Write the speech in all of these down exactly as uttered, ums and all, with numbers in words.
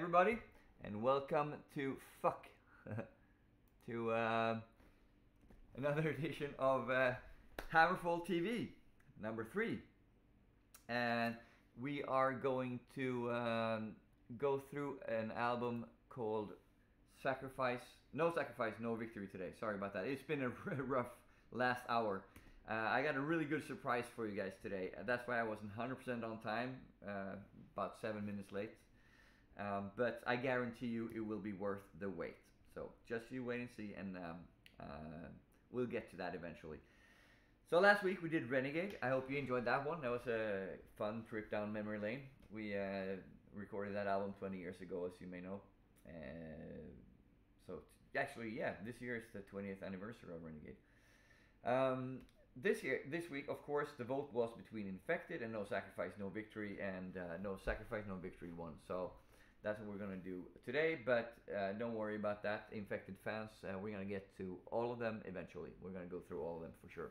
everybody, and welcome to fuck to uh, another edition of uh, HammerFall T V number three, and we are going to um, go through an album called Sacrifice, No Sacrifice, No Victory today. Sorry about that. It's been a rough last hour. Uh, I got a really good surprise for you guys today. Uh, that's why I wasn't one hundred percent on time, uh, about seven minutes late. Um, but I guarantee you it will be worth the wait. So just you wait and see, and um, uh, we'll get to that eventually. So last week we did Renegade. I hope you enjoyed that one. That was a fun trip down memory lane. We uh, recorded that album twenty years ago, as you may know. Uh, so actually, yeah, this year is the twentieth anniversary of Renegade. Um, This year, this week, of course, the vote was between Infected and No Sacrifice, No Victory, and uh, No Sacrifice, No Victory won. So that's what we're gonna do today. But uh, don't worry about that, Infected fans. Uh, we're gonna get to all of them eventually. We're gonna go through all of them for sure.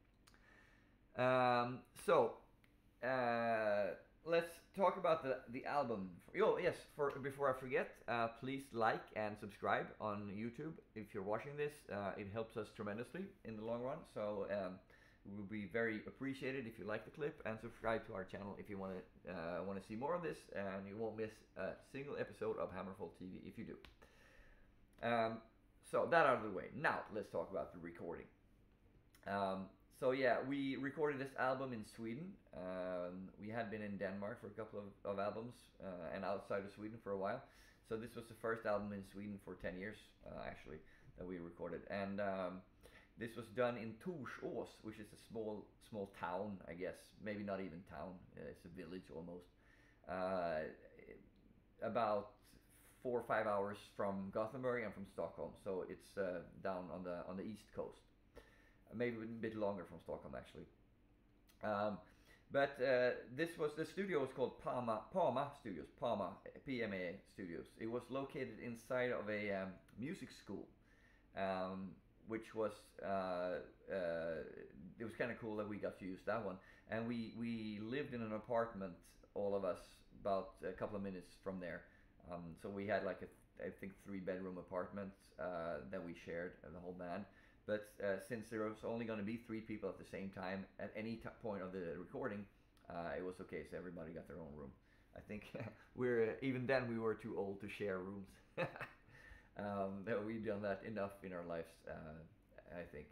Um, so uh, let's talk about the the album. Oh yes, for before I forget, uh, please like and subscribe on YouTube if you're watching this. Uh, it helps us tremendously in the long run. So um, it will be very appreciated if you like the clip, and subscribe to our channel if you want to uh, want to see more of this, and you won't miss a single episode of HammerFall T V if you do. Um, so that out of the way. Now let's talk about the recording. Um, So yeah, we recorded this album in Sweden. Um, we had been in Denmark for a couple of, of albums uh, and outside of Sweden for a while. So this was the first album in Sweden for ten years, uh, actually, that we recorded. And um, this was done in Torsås, which is a small small town, I guess. Maybe not even town. It's a village almost. Uh, about four or five hours from Gothenburg and from Stockholm. So it's uh, down on the on the east coast. Maybe a bit longer from Stockholm actually. Um, but uh, this was, the studio was called Parma, Parma Studios, Parma, P M A Studios. It was located inside of a um, music school, um, which was, uh, uh, it was kind of cool that we got to use that one. And we, we lived in an apartment, all of us, about a couple of minutes from there. Um, so we had like a, I think, three bedroom apartment uh, that we shared, uh, the whole band. But uh, since there was only going to be three people at the same time at any t point of the recording, uh, it was okay. So everybody got their own room. I think we're even then we were too old to share rooms. um, that we've done that enough in our lives, uh, I think.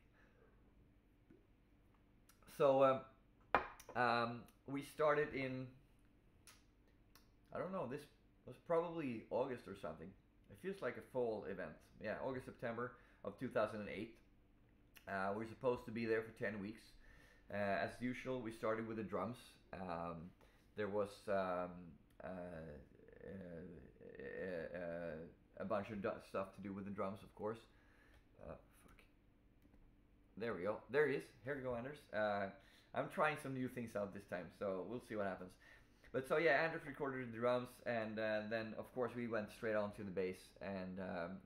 So um, um, we started in, I don't know, this was probably August or something. It feels like a fall event. Yeah, August, September of two thousand eight. Uh, we're supposed to be there for ten weeks. Uh, as usual, we started with the drums. Um, there was um, uh, uh, uh, a bunch of stuff to do with the drums, of course. Uh, fuck. There we go. There he is. Here we go, Anders. Uh, I'm trying some new things out this time, so we'll see what happens. But so yeah, Anders recorded the drums, and uh, then of course we went straight on to the bass and um,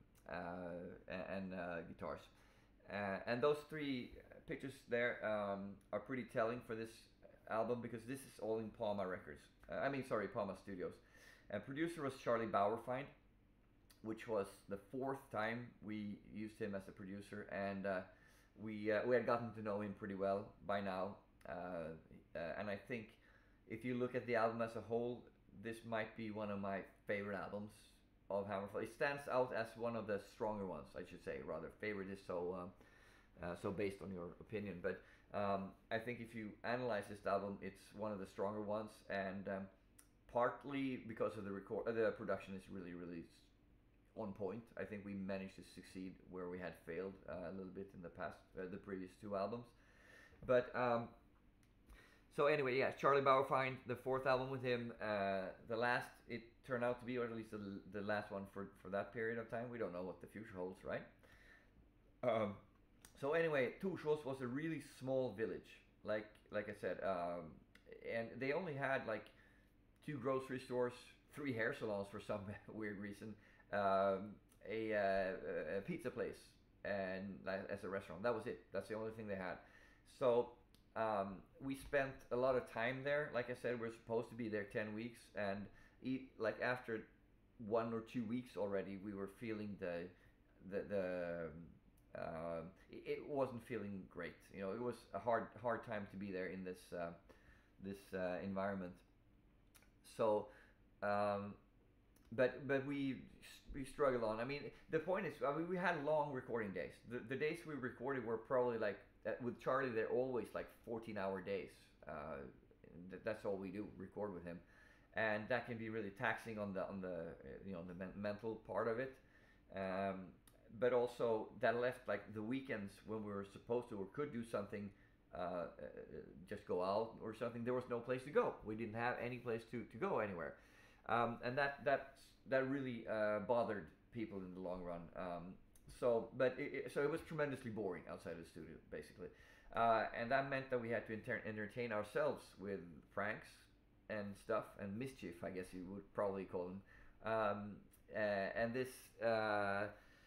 uh, and uh, guitars. Uh, and those three pictures there um, are pretty telling for this album, because this is all in Palma Records. Uh, I mean, sorry, Palma Studios. And producer was Charlie Bauerfeind, which was the fourth time we used him as a producer, and uh, we uh, we had gotten to know him pretty well by now. Uh, uh, and I think if you look at the album as a whole, this might be one of my favorite albums of HammerFall. It stands out as one of the stronger ones, I should say. Rather, favorite is so um, uh, so based on your opinion, but um, I think if you analyze this album, it's one of the stronger ones, and um, partly because of the record, uh, the production is really, really on point. I think we managed to succeed where we had failed uh, a little bit in the past, uh, the previous two albums. But um, so anyway, yeah, Charlie Bauerfeind, the fourth album with him, uh, the last, it turned out to be, or at least the, the last one for, for that period of time. We don't know what the future holds, right? Um, so anyway, Torsås was a really small village, like like I said, um, and they only had like two grocery stores, three hair salons for some weird reason, um, a, uh, a pizza place, and as a restaurant. That was it. That's the only thing they had. So Um, we spent a lot of time there. Like I said, we're supposed to be there ten weeks, and eat, like after one or two weeks already, we were feeling the the the. Uh, it, it wasn't feeling great. You know, it was a hard hard time to be there in this uh, this uh, environment. So, um, but but we we struggled on. I mean, the point is, I mean, we had long recording days. The the days we recorded were probably like uh, with Charlie. They're always like fourteen hour days. Uh, th- that's all we do, record with him, and that can be really taxing on the on the uh, you know the men- mental part of it. Um, but also that left like the weekends when we were supposed to or could do something, uh, uh, just go out or something. There was no place to go. We didn't have any place to, to go anywhere, um, and that that that really uh, bothered people in the long run. Um, so, but it, it, so it was tremendously boring outside of the studio, basically, uh, and that meant that we had to enter- entertain ourselves with pranks and stuff and mischief, I guess you would probably call them. Um, uh, and this. Uh,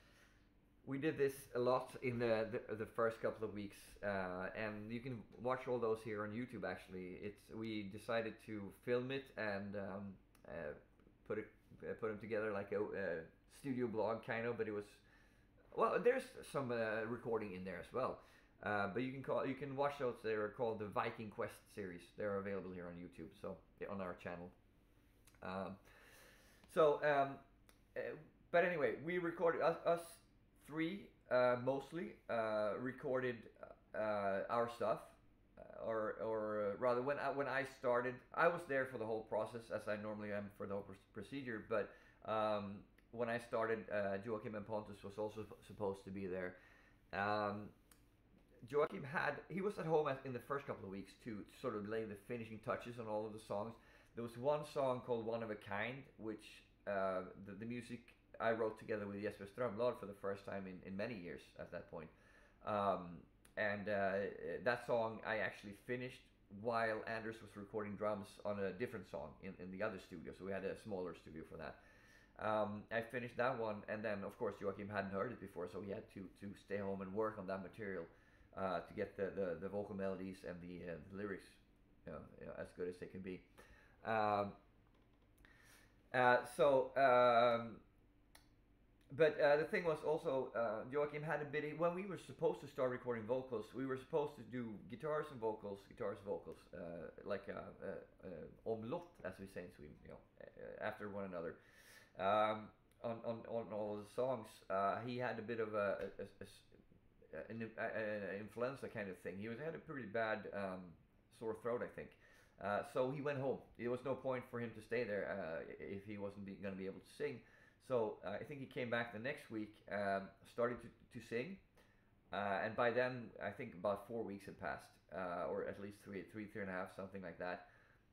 We did this a lot in the the, the first couple of weeks, uh, and you can watch all those here on YouTube. Actually, it's we decided to film it and um, uh, put it uh, put them together like a, a studio blog kind of. But it was well, there's some uh, recording in there as well. Uh, but you can call you can watch those. They're called the Viking Quest series. They're available here on YouTube, so on our channel. Um, so, um, uh, but anyway, we recorded us. us Three uh, mostly uh, recorded uh, our stuff, uh, or or uh, rather, when I, when I started, I was there for the whole process as I normally am for the whole pr- procedure. But um, when I started, uh, Joachim and Pontus was also supposed to be there. Um, Joachim had he was at home at, in the first couple of weeks to, to sort of lay the finishing touches on all of the songs. There was one song called "One of a Kind," which uh, the, the music I wrote together with Jesper Strömblad for the first time in, in many years at that point. Um, and uh, that song I actually finished while Anders was recording drums on a different song in, in the other studio. So we had a smaller studio for that. Um, I finished that one, and then of course Joachim hadn't heard it before, so he had to, to stay home and work on that material uh, to get the, the, the vocal melodies and the, uh, the lyrics, you know, you know, as good as they can be. Um, uh, so. Um, But uh, the thing was also, uh, Joachim had a bit, when we were supposed to start recording vocals, we were supposed to do guitars and vocals, guitars and vocals, uh, like a, a, a omlott, as we say in Sweden, you know, uh, after one another. Um, on, on, on all the songs, uh, he had a bit of a, a, a, a an, a, influenza kind of thing. He was had a pretty bad um, sore throat, I think. Uh, so he went home. There was no point for him to stay there uh, if he wasn't going to be able to sing. So uh, I think he came back the next week, um, started to, to sing, uh, and by then I think about four weeks had passed, uh, or at least three, three, three and a half, something like that.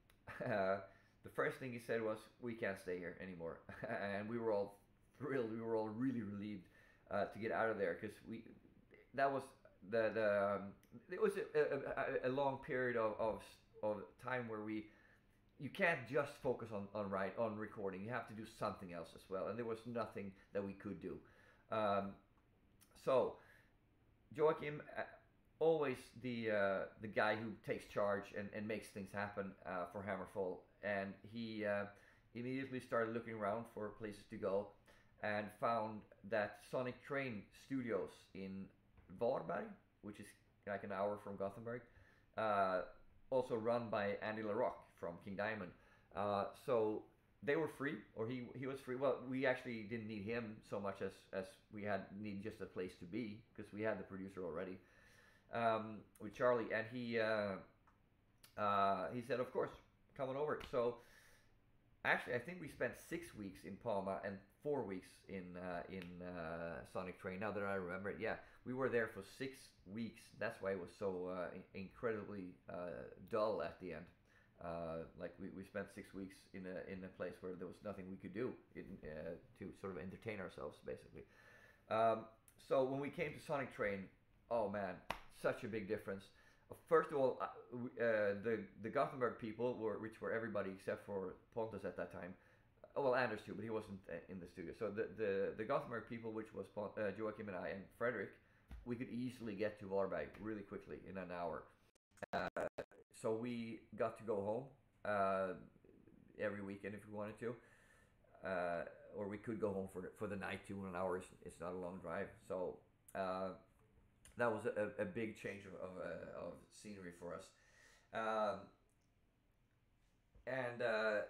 Uh, the first thing he said was, "We can't stay here anymore," and we were all thrilled. We were all really relieved uh, to get out of there, because we that was the, the um, it was a, a, a long period of, of of time where we. You can't just focus on on write on recording. You have to do something else as well, and there was nothing that we could do. Um, so Joachim, uh, always the uh, the guy who takes charge and, and makes things happen uh, for HammerFall, and he uh, immediately started looking around for places to go, and found that Sonic Train Studios in Varberg, which is like an hour from Gothenburg, uh, also run by Andy LaRocque from King Diamond. Uh, so they were free, or he he was free. Well, we actually didn't need him so much as, as we had need just a place to be, because we had the producer already um, with Charlie, and he uh, uh, he said, of course, come on over. So actually, I think we spent six weeks in Palma and four weeks in uh, in uh, Sonic Train. Now that I remember it, yeah, we were there for six weeks. That's why it was so uh, incredibly uh, dull at the end. Uh, like we, we spent six weeks in a in a place where there was nothing we could do in, uh, to sort of entertain ourselves, basically. Um, so when we came to Sonic Train, oh man, such a big difference. First of all, uh, uh, the the Gothenburg people were, which were everybody except for Pontus at that time. Uh, well, Anders too, but he wasn't uh, in the studio. So the the, the Gothenburg people, which was Pont, uh, Joachim and I and Frederick, we could easily get to Varberg really quickly in an hour. Uh, so we got to go home uh, every weekend if we wanted to. Uh, or we could go home for the, for the night too. An hour is it's not a long drive, so uh, that was a, a big change of of, uh, of scenery for us. Um, and uh,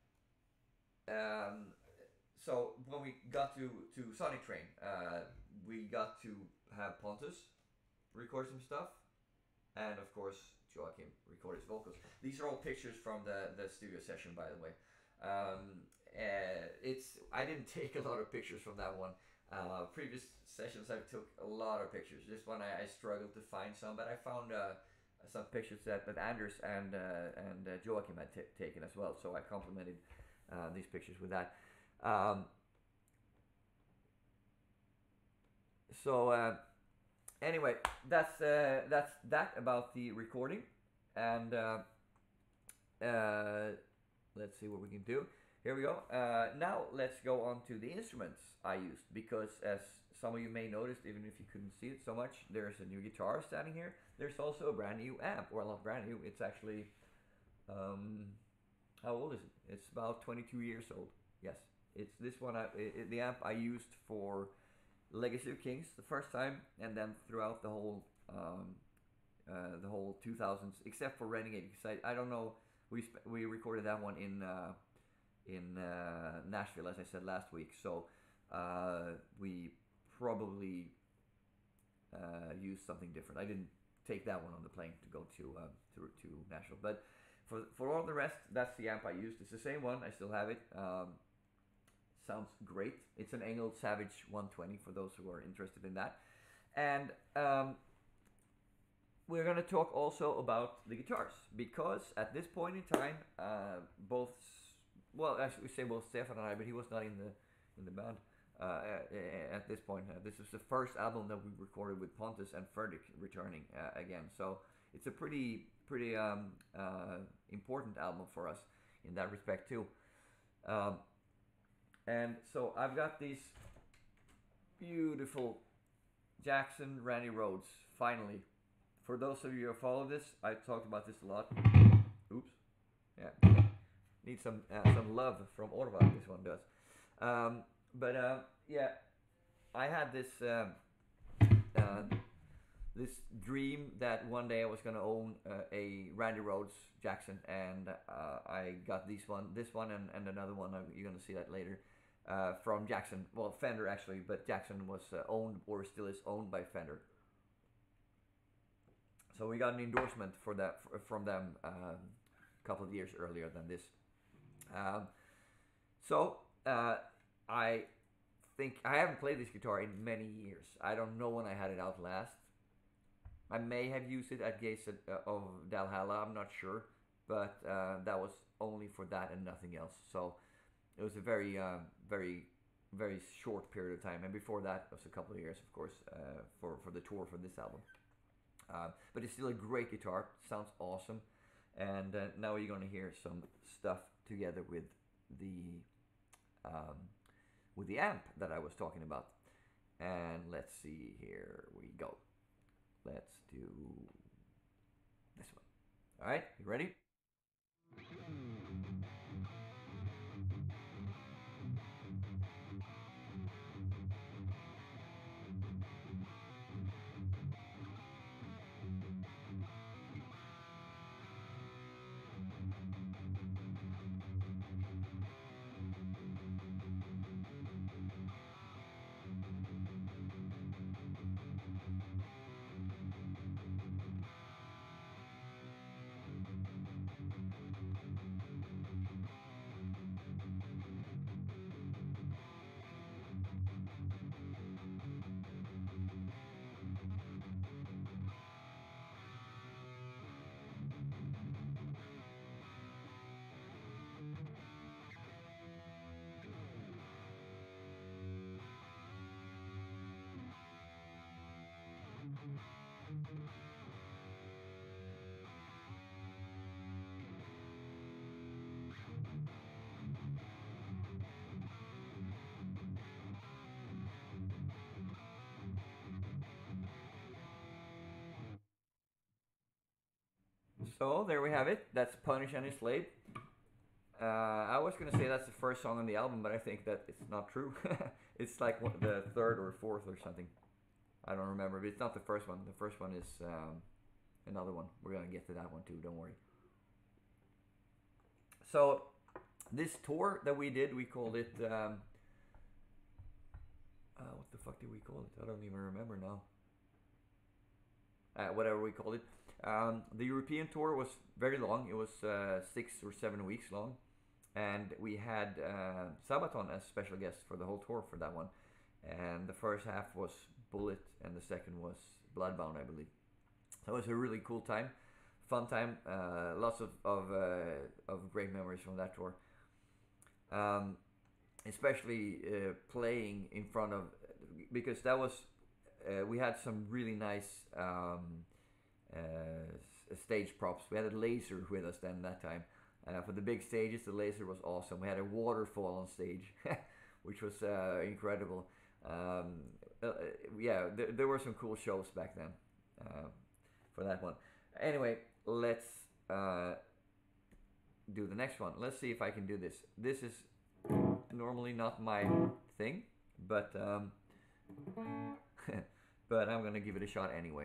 um, so when we got to to Sonic Train, uh, we got to have Pontus record some stuff, and of course Joachim record his vocals. These are all pictures from the the studio session, by the way. Um, uh, it's I didn't take a lot of pictures from that one. Uh, previous sessions I took a lot of pictures. This one I, I struggled to find some, but I found uh, some pictures that, that Anders and uh, and uh, Joachim had t- taken as well. So I complimented uh, these pictures with that. Um, so uh, anyway, that's uh, that's that about the recording, and uh, uh, let's see what we can do. Here we go. Uh, now let's go on to the instruments I used, because as some of you may notice, even if you couldn't see it so much, there's a new guitar standing here. There's also a brand new amp. Well, not brand new. It's actually um, how old is it? It's about twenty-two years old. Yes, it's this one. I, it, the amp I used for Legacy of Kings the first time, and then throughout the whole um, uh, the whole two thousands, except for Renegade, because I, I don't know. We sp- we recorded that one in uh, in uh, Nashville, as I said last week. So uh, we probably uh, used something different. I didn't take that one on the plane to go to uh, to to Nashville, but for for all the rest, that's the amp I used. It's the same one. I still have it. Um, sounds great. It's an Engel Savage one twenty for those who are interested in that. And um, we're going to talk also about the guitars, because at this point in time, uh, both, well, actually we say both Stefan and I, but he was not in the in the band uh, at this point. Uh, this is the first album that we recorded with Pontus and Fredrik returning uh, again. So it's a pretty pretty um, uh, important album for us in that respect too. Um, and so I've got these beautiful Jackson Randy Rhodes, finally. For those of you who follow this, I've talked about this a lot. Oops. Yeah. Need some uh, some love from Orvar, this one does. Um, but uh, yeah, I had this um, uh, this dream that one day I was going to own uh, a Randy Rhodes Jackson, and uh, I got this one, this one, and, and another one. You're going to see that later. Uh, from Jackson, well, Fender actually, but Jackson was uh, owned, or still is owned, by Fender. So we got an endorsement for that from them um, a couple of years earlier than this. Um, so uh, I think I haven't played this guitar in many years. I don't know when I had it out last. I may have used it at Gates uh, of Dalhalla. I'm not sure, but uh, that was only for that and nothing else. So it was a very, uh, very, very short period of time. And before that, it was a couple of years, of course, uh, for for the tour for this album. Uh, but it's still a great guitar. Sounds awesome. And uh, now you're going to hear some stuff together with the um, with the amp that I was talking about. And let's see, here we go. Let's do this one. All right, you ready? So there we have it. That's Punish and his Slave. Uh, I was gonna say that's the first song on the album, but I think that it's not true. It's like one, the third or fourth or something. I don't remember, but it's not the first one. The first one is um, another one. We're gonna get to that one too. Don't worry. So this tour that we did, we called it. Um, uh, what the fuck did we call it? I don't even remember now. Uh, whatever we called it. Um, the European tour was very long. It was uh, six or seven weeks long. And we had uh, Sabaton as special guests for the whole tour for that one. And the first half was Bullet and the second was Bloodbound, I believe. So it was a really cool time, fun time, uh, lots of of, uh, of great memories from that tour. Um, especially uh, playing in front of, because that was, uh, we had some really nice um, uh, stage props. We had a laser with us then that time. Uh, for the big stages, the laser was awesome. We had a waterfall on stage, which was uh, incredible. Um, uh, yeah, th there were some cool shows back then uh, for that one. Anyway, let's uh, do the next one. Let's see if I can do this. This is normally not my thing, but um, but I'm gonna give it a shot anyway.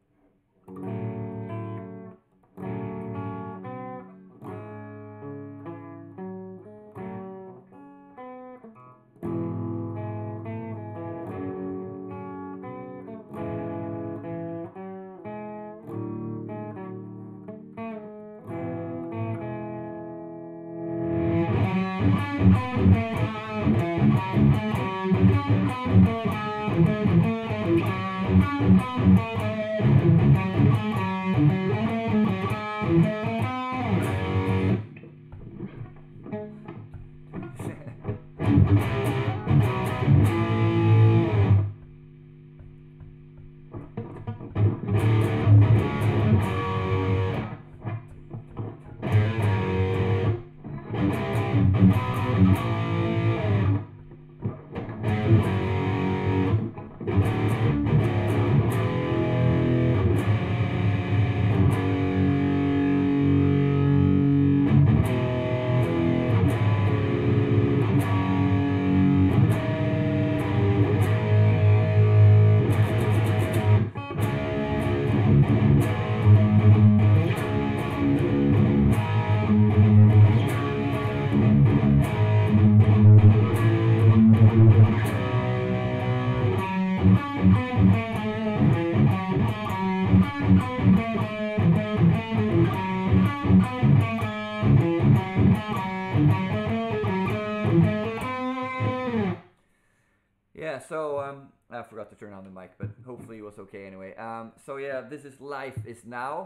Yeah, so um, I forgot to turn on the mic, but hopefully it was okay anyway. Um, so yeah, this is Life Is Now.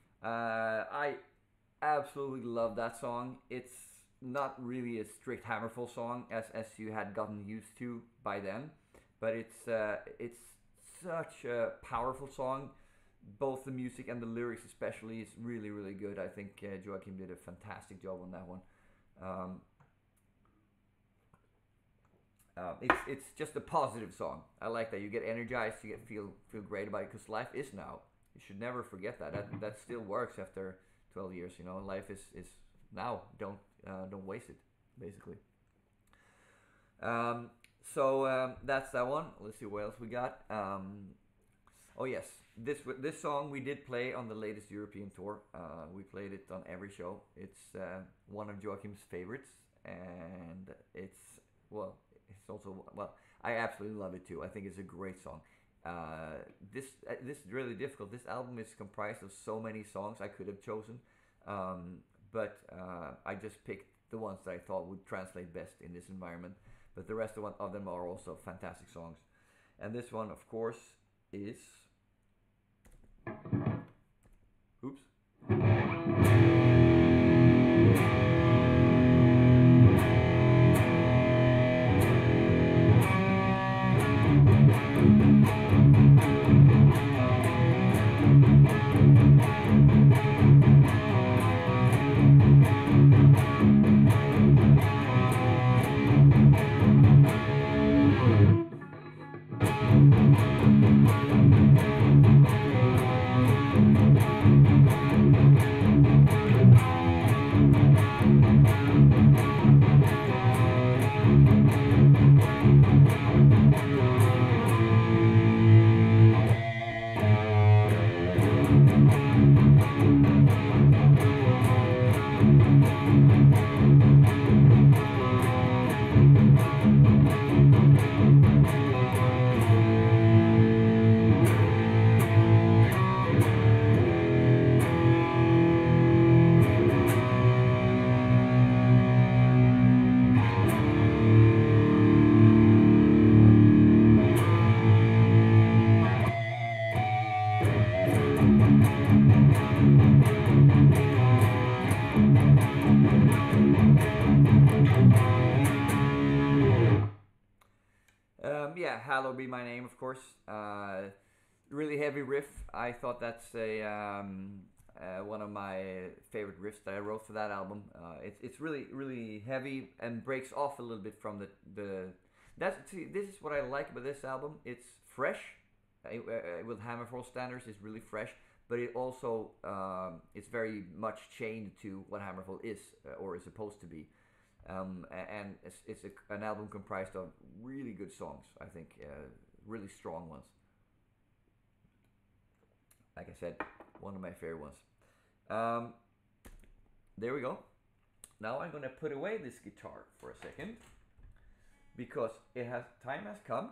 Uh, I absolutely love that song. It's not really a strict HammerFall song as as you had gotten used to by then, but it's uh, it's such a powerful song. Both the music and the lyrics especially is really really good. I think uh, Joachim did a fantastic job on that one. Um, Uh, it's it's just a positive song. I like that. You get energized, you get feel feel great about it, because life is now. You should never forget that. That that still works after twelve years. You know, life is, is now. Don't uh, don't waste it, basically. Um, so um, that's that one. Let's see what else we got. Um, oh yes, this this song we did play on the latest European tour. Uh, we played it on every show. It's uh, one of Joachim's favorites, and it's well. It's also, well, I absolutely love it too. I think it's a great song. Uh, this uh, this is really difficult. This album is comprised of so many songs I could have chosen, um, but uh, I just picked the ones that I thought would translate best in this environment. But the rest of, one, of them are also fantastic songs. And this one, of course, is... Oops. Um, yeah, Hallowed Be My Name, of course. Uh, really heavy riff. I thought that's a um, uh, one of my favorite riffs that I wrote for that album. Uh, it's it's really really heavy and breaks off a little bit from the the. That's see, this is what I like about this album. It's fresh, uh, uh, with HammerFall standards. It's really fresh, but it also um, it's very much chained to what HammerFall is uh, or is supposed to be. Um, and it's, it's a, an album comprised of really good songs, I think, uh, really strong ones. Like I said, one of my favorite ones. Um, there we go. Now I'm gonna put away this guitar for a second because it has time has come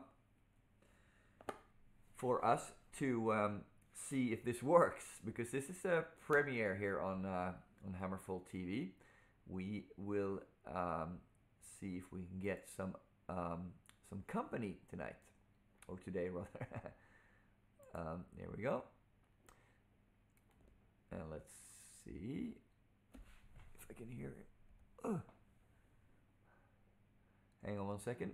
for us to um, see if this works, because this is a premiere here on uh, on HammerFall T V. We will um, see if we can get some um, some company tonight, or today rather. um, there we go. And let's see if I can hear it. Ugh. Hang on one second.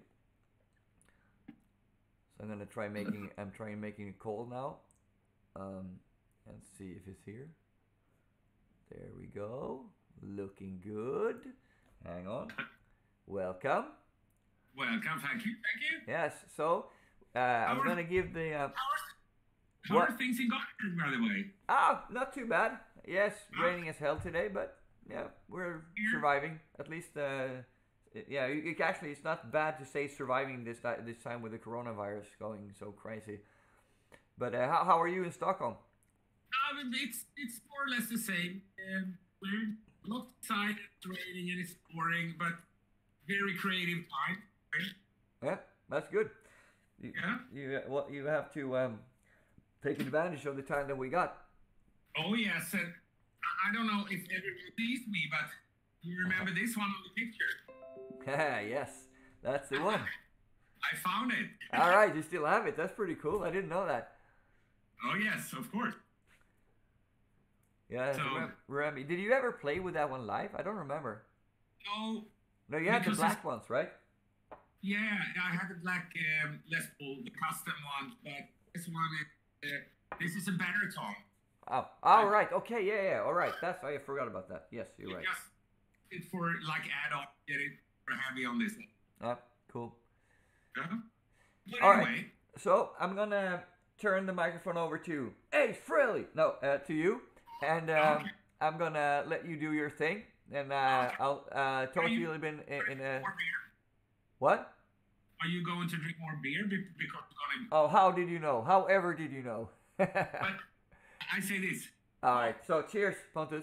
So I'm gonna try making. I'm trying making a call now, um, and see if it's here. There we go. Looking good. Hang on. Welcome. Welcome. Thank you. Thank you. Yes. So uh, I'm are, gonna give the. Uh, how are, how what? are things in Gothenburg, by the way? Ah, not too bad. Yes, Ah. raining as hell today, but yeah, we're surviving. At least, uh, yeah. You, you actually, it's not bad to say surviving this this time with the coronavirus going so crazy. But uh, how how are you in Stockholm? Um, it's it's more or less the same. Um, we're not excited, it's raining, and it's boring, but very creative time. Right? Yeah, that's good. You, Yeah. You uh, well, you have to um, take advantage of the time that we got. Oh yes, and I- I don't know if everyone sees me, but you remember this one on the picture? Yes, that's the one. I found it. All right, you still have it. That's pretty cool. I didn't know that. Oh yes, of course. Yeah, So- remember, remember. Did you ever play with that one live? I don't remember. No. No, you had the Because black it's- ones, right? Yeah, I had the black um, Les Paul, the custom one, but this one is uh, this is a better tone. Oh, all right. Okay, yeah, yeah. All right. That's I forgot about that. Yes, you're right. Just it for like add-on, get it for heavy on this one. Ah, cool. Yeah. But All anyway, right. So I'm gonna turn the microphone over to Ace Frehley. No, uh, to you, and um, Okay. I'm gonna let you do your thing, and uh, I'll uh, talk to you a little bit in, in a more beer. what? Are you going to drink more beer Be- because we're gonna? Oh, how did you know? However, did you know? But I say this. All right. So cheers, Pontus.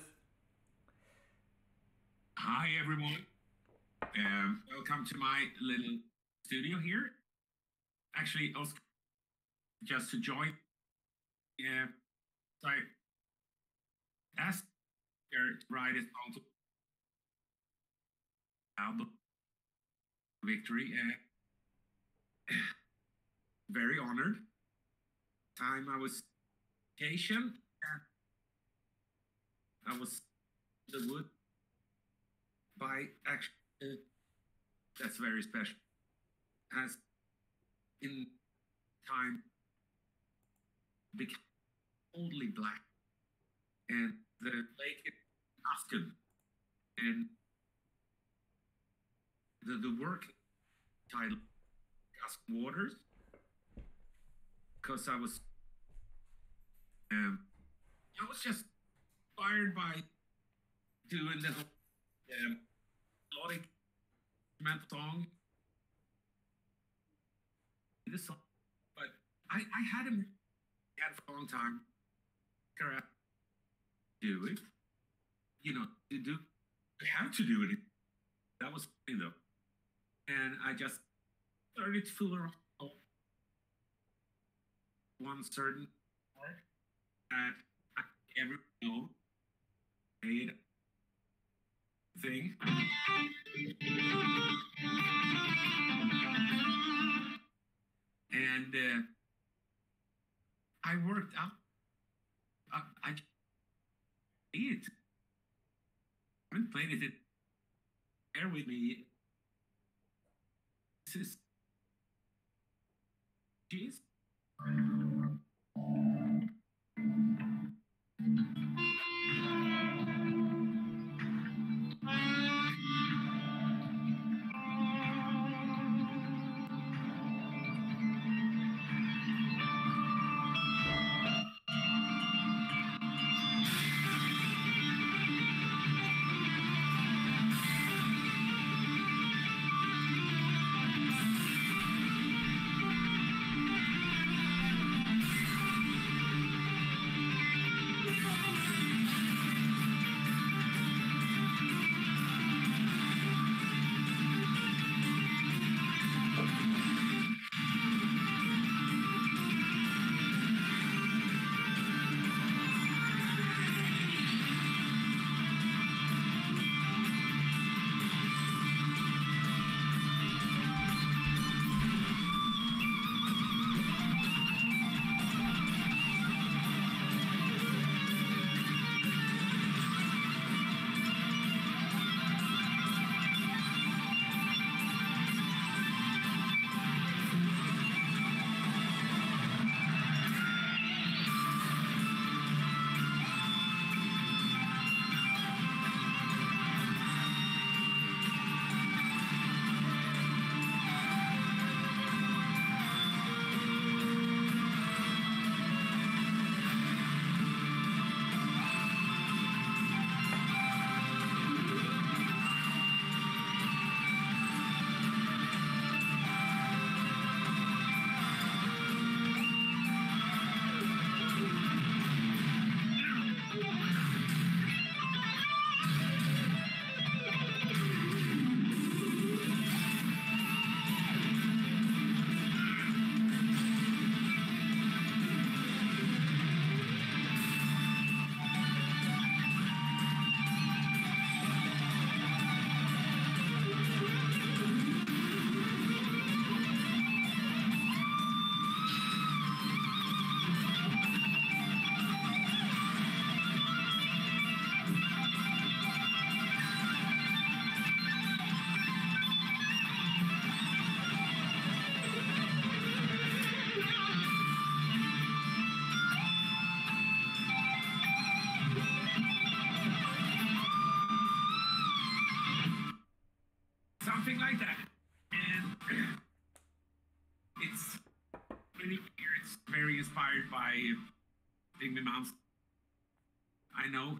Hi everyone. Um, welcome to my little studio here. Actually, Oscar, just to join. Yeah. So I asked her to write a song to album Victory. Uh, very honored. Time I was vacation. I was in the wood by actually. That's very special. Has in time become totally black, and the lake is Asken, and the the work title Asken Waters, because I was um I was just inspired by doing the um melodic instrumental song. This song, but I I had him had for a long time. Do it, you know, to do. You have to do it. That was funny though, and I just started to fool around one certain part that I ever know made thing. And uh, I worked out it. I haven't played it. Bear with me. This is. Jeez. Something like that. And it's really weird. It's very inspired by Big Mouse. I know.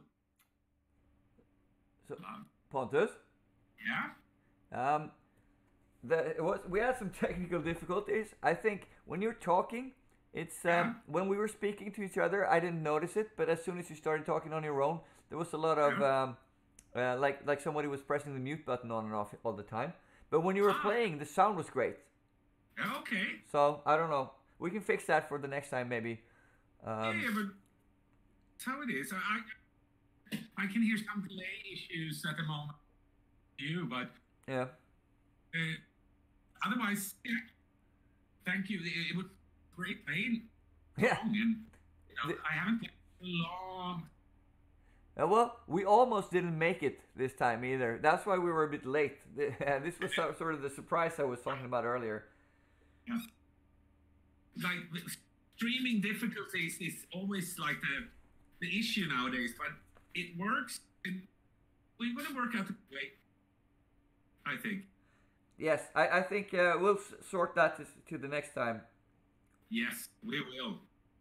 So, um, Pontus? Yeah? Um, the, it was, we had some technical difficulties. I think when you're talking, it's um, Yeah. when we were speaking to each other, I didn't notice it, but as soon as you started talking on your own, there was a lot of Yeah. um, uh, like like somebody was pressing the mute button on and off all the time. But when you were Ah. playing, the sound was great. Okay. So I don't know. We can fix that for the next time, maybe. Um, yeah, but that's how it is. I I can hear some delay issues at the moment. You, but yeah. uh, otherwise, yeah. Thank you. It, it was great playing. Yeah. Song, and you know, The- I haven't played in a long. Uh, well, we almost didn't make it this time either. That's why we were a bit late. The- this was so- sort of the surprise I was talking about earlier. Yeah. Like the streaming difficulties is always like the the issue nowadays, but it works. And we're gonna work out the way. I think. Yes, I, I think uh, we'll s- sort that to, to the next time. Yes, we will.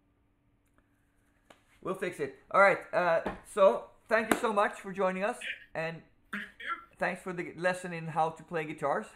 We'll fix it. All right. Uh, so thank you so much for joining us, and Thank you. thanks for the lesson in how to play guitars.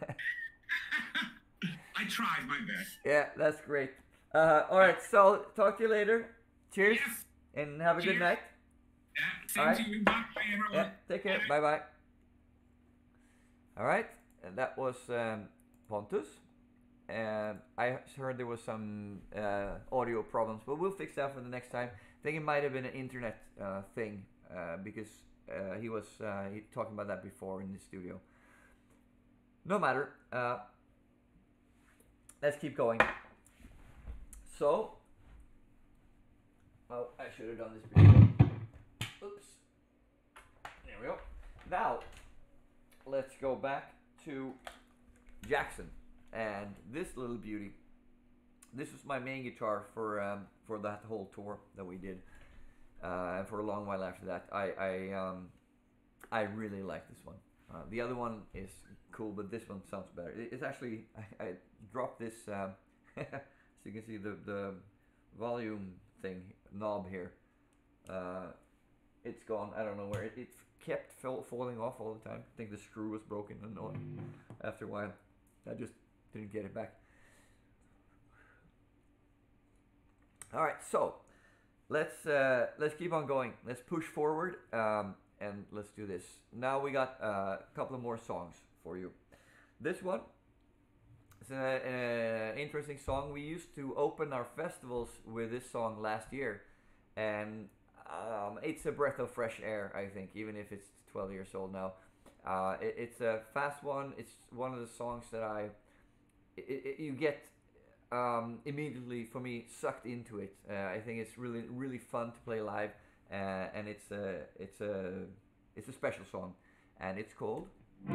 I tried my best. Yeah, that's great. Uh, all right. So talk to you later. Cheers, Yes. and have a good Cheers. night. Yeah, same All right. to you. Bye, everyone. Yeah, take care. Bye bye. All right, and that was um, Pontus. And I heard there was some uh, audio problems, but we'll fix that for the next time. I think it might have been an internet uh, thing uh, because uh, he was uh, he talking about that before in the studio. No matter. Uh, let's keep going. So, oh, I should have done this before. Oops. There we go. Now, let's go back to Jackson and this little beauty. This was my main guitar for um, for that whole tour that we did, uh, and for a long while after that. I I um, I really like this one. Uh, the other one is cool, but this one sounds better. It, it's actually I, I dropped this um, so you can see the the volume thing knob here. Uh, it's gone. I don't know where it, it kept fall, falling off all the time. I think the screw was broken, and all. After a while, I just didn't get it back. All right, so let's uh, let's keep on going. Let's push forward, um, and let's do this. Now we got uh, a couple of more songs for you. This one is an interesting song. We used to open our festivals with this song last year, and um, it's a breath of fresh air, I think, even if it's twelve years old now. Uh, it, it's a fast one. It's one of the songs that I it, it, you get. Um, immediately for me sucked into it. Uh, I think it's really really fun to play live, uh, and it's a it's a it's a special song, and it's called.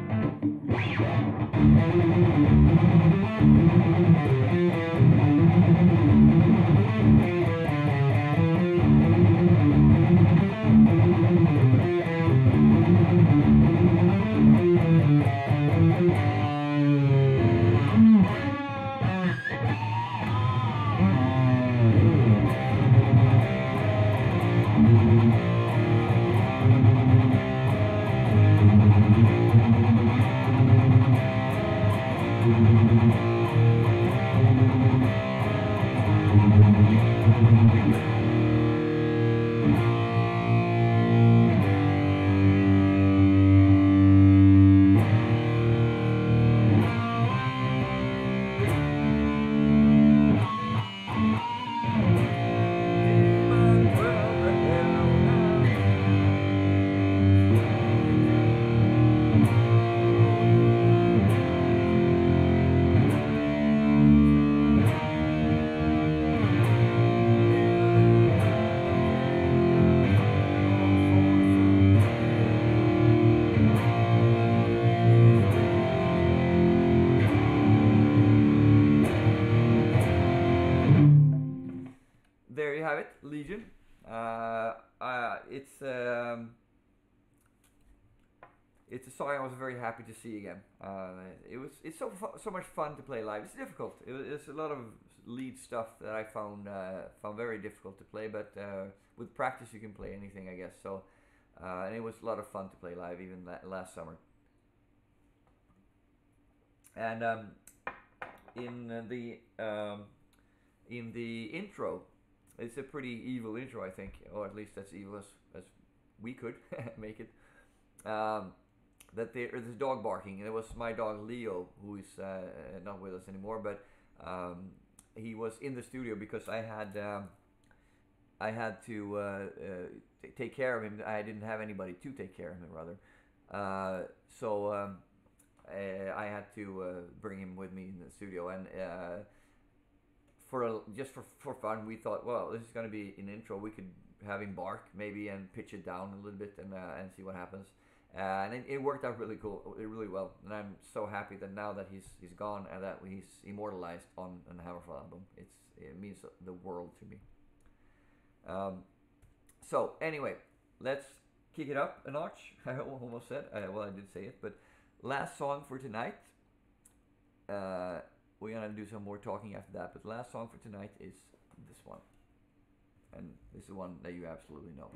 There you have it, Legion. Uh, uh, it's um, it's a song I was very happy to see again. Uh, it was it's so fu so much fun to play live. It's difficult. It, it's a lot of lead stuff that I found uh, found very difficult to play, but uh, with practice you can play anything, I guess. So uh, and it was a lot of fun to play live, even la last summer. And um, in the um, in the intro. It's a pretty evil intro, I think, or at least as evil as, as we could make it. Um, that there is dog barking. It was my dog Leo, who is uh, not with us anymore, but um, he was in the studio because I had um, I had to uh, uh, take care of him. I didn't have anybody to take care of him, rather. Uh, so um, I, I had to uh, bring him with me in the studio, and. Uh, For a, just for, for fun, we thought, well, this is going to be an intro. We could have him bark maybe and pitch it down a little bit and uh, and see what happens. Uh, and it, it worked out really cool, really well. And I'm so happy that now that he's he's gone and that he's immortalized on an HammerFall album. It's it means the world to me. Um, so anyway, let's kick it up a notch. I almost said, uh, well, I did say it, but last song for tonight. Uh, We're gonna do some more talking after that, but the last song for tonight is this one. And this is the one that you absolutely know.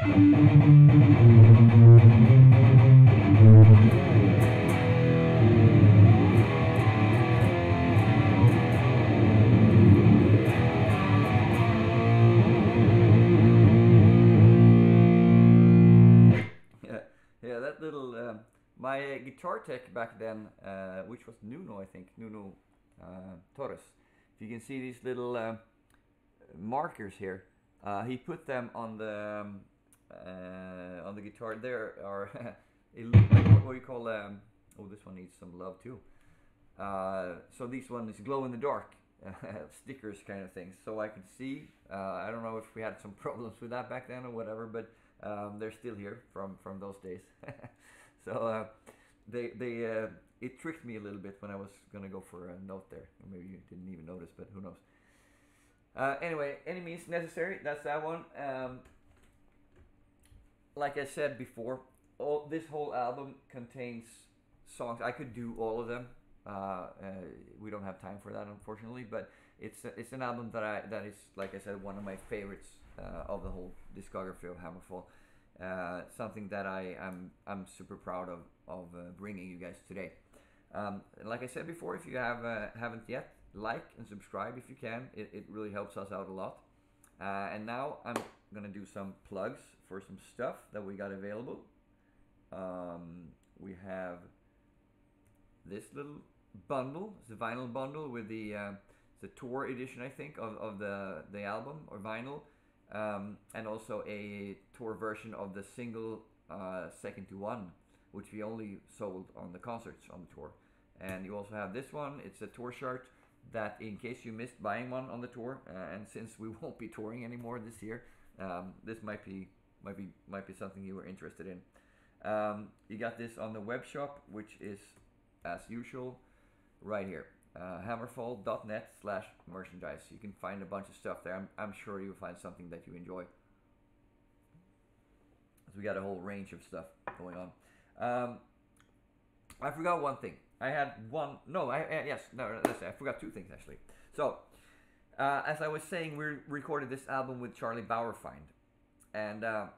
Yeah, yeah, that little um, my uh, guitar tech back then, uh, which was Nuno, I think, Nuno uh, Torres. If you can see these little um, markers here, uh, he put them on the um, uh, on the guitar. There are it look like what, what do you call um, oh, this one needs some love too. Uh, so this one is glow in the dark stickers kind of things. So I could see. Uh, I don't know if we had some problems with that back then or whatever, but um, they're still here from from those days. So uh, they they uh, it tricked me a little bit when I was gonna go for a note there. Or maybe you didn't even notice, but who knows. Uh, anyway, enemies necessary. That's that one. Um, like I said before, all this whole album contains songs. I could do all of them. Uh, uh, we don't have time for that, unfortunately. But it's a, it's an album that I that is, like I said, one of my favorites uh, of the whole discography of HammerFall. Uh, something that I am I'm, I'm super proud of of uh, bringing you guys today. Um, like I said before, if you have uh, haven't yet, like and subscribe if you can. It, it really helps us out a lot. Uh, and now I'm gonna do some plugs for some stuff that we got available. Um, we have this little bundle. It's a vinyl bundle with the uh, the tour edition, I think, of, of the the album or vinyl. Um, and also a tour version of the single uh, Second to One, which we only sold on the concerts on the tour. And you also have this one. It's a tour shirt that, in case you missed buying one on the tour, uh, and since we won't be touring anymore this year, um, this might be might be might be something you were interested in. Um, you got this on the web shop, which is as usual right here. Uh, hammerfall.net slash merchandise. You can find a bunch of stuff there. I'm, I'm sure you'll find something that you enjoy. So we got a whole range of stuff going on. Um, I forgot one thing. I had one. No, I, I yes. No, let's say I forgot two things actually. So, uh, as I was saying, we recorded this album with Charlie Bauerfeind, and uh,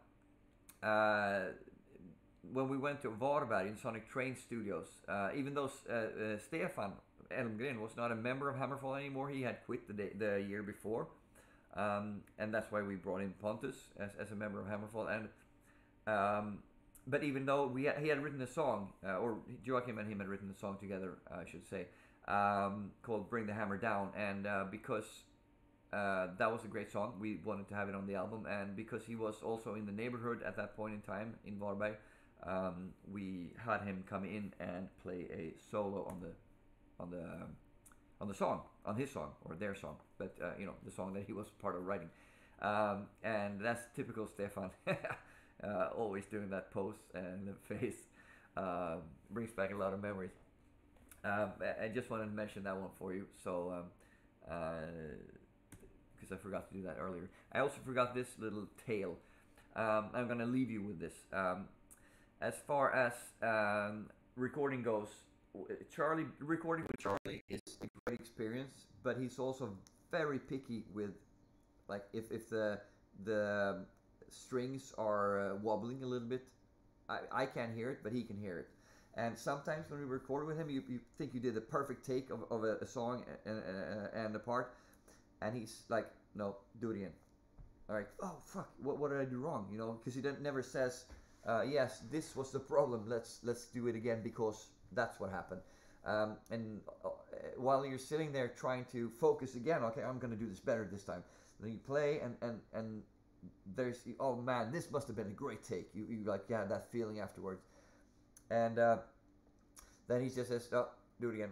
uh, when we went to Varberg in Sonic Train Studios, uh, even though uh, uh, Stefan Elmgren was not a member of HammerFall anymore, he had quit the day, the year before, um, and that's why we brought in Pontus as, as a member of HammerFall. And um, but even though we had, he had written a song, uh, or Joachim and him had written a song together, I should say, um, called "Bring the Hammer Down," and uh, because uh, that was a great song, we wanted to have it on the album, and because he was also in the neighborhood at that point in time in Varberg, um, we had him come in and play a solo on the on the um, on the song, on his song or their song, but uh, you know, the song that he was part of writing, um, and that's typical Stefan. uh, always doing that pose and the face, uh, brings back a lot of memories. Um, I I just wanted to mention that one for you, so um, because uh, I forgot to do that earlier. I also forgot this little tale. Um, I'm gonna leave you with this. Um, as far as um, recording goes, Charlie recording with Charlie is a great experience, but he's also very picky with, like, if, if the the strings are uh, wobbling a little bit, I, I can't hear it, but he can hear it. And sometimes when we record with him, you, you think you did a perfect take of, of a, a song and, and, and a part, and he's like, no, do it again. All right, oh fuck, what, what did I do wrong? You know, because he then never says, uh, yes, this was the problem, let's let's do it again because that's what happened. Um, and uh, while you're sitting there trying to focus again, okay, I'm gonna do this better this time. Then you play, and and and there's, oh man, this must have been a great take. You you like, yeah, that feeling afterwards. And uh, then he just says, "No, do it again."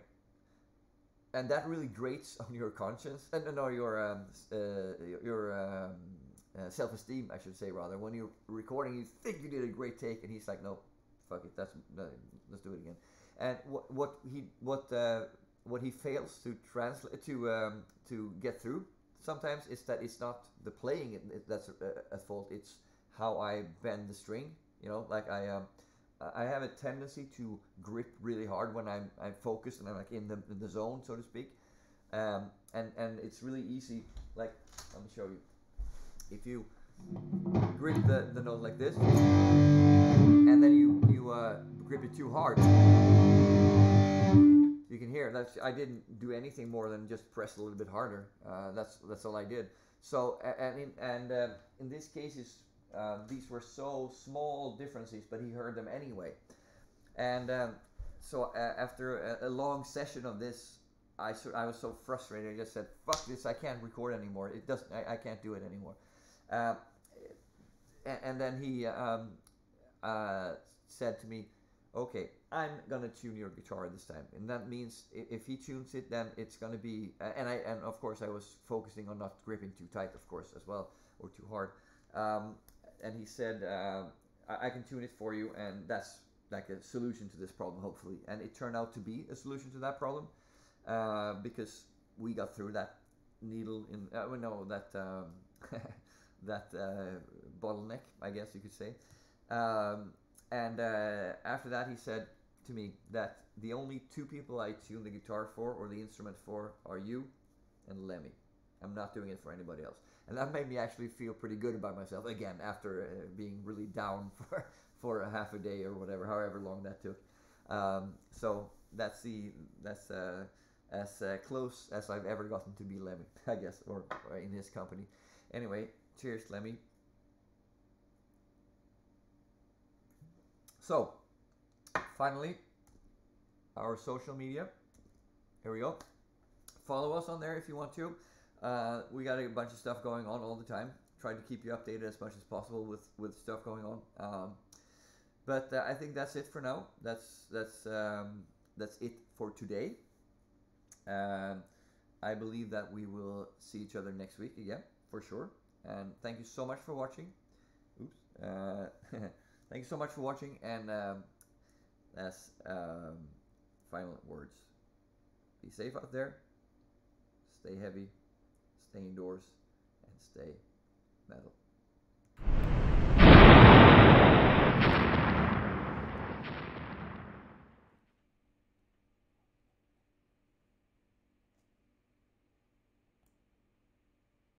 And that really grates on your conscience, and no, your um, uh, your um, uh, self-esteem, I should say, rather. When you're recording, you think you did a great take, and he's like, "No, fuck it, that's no, let's do it again." And what what he what uh, what he fails to translate to um, to get through sometimes is that it's not the playing it, it, that's uh, at fault. It's how I bend the string. You know, like I um, I have a tendency to grip really hard when I'm I'm focused and I'm like in the in the zone, so to speak. Um, and and it's really easy. Like, let me show you. If you grip the, the note like this, and then you you uh, grip it too hard. You can hear that's I didn't do anything more than just press a little bit harder. Uh, that's that's all I did. So and in, and uh, in these cases, uh, these were so small differences, but he heard them anyway. And um, so uh, after a, a long session of this, I so, I was so frustrated. I just said, "Fuck this! I can't record anymore. It doesn't. I, I can't do it anymore." Uh, and, and then he um, uh, said to me, "Okay, I'm gonna tune your guitar this time," and that means if he tunes it, then it's gonna be. Uh, and I and of course I was focusing on not gripping too tight, of course, as well, or too hard. Um, and he said, uh, I, "I can tune it for you," and that's like a solution to this problem, hopefully. And it turned out to be a solution to that problem uh, because we got through that needle in. Uh, no, that um, that uh, bottleneck, I guess you could say. Um, and uh, after that, he said to me that the only two people I tune the guitar for or the instrument for are you and Lemmy. I'm not doing it for anybody else. And that made me actually feel pretty good about myself again after uh, being really down for for a half a day or whatever, however long that took. Um, so that's the that's uh, as uh, close as I've ever gotten to be Lemmy, I guess, or, or in his company. Anyway, cheers, Lemmy. So, finally, our social media. Here we go. Follow us on there if you want to. Uh, we got a bunch of stuff going on all the time. Try to keep you updated as much as possible with, with stuff going on. Um, but uh, I think that's it for now. That's that's um, that's it for today. Um, I believe that we will see each other next week again, for sure. And thank you so much for watching. Oops. Uh, thank you so much for watching. And um, that's um, final words. Be safe out there. Stay heavy. Stay indoors. And stay metal.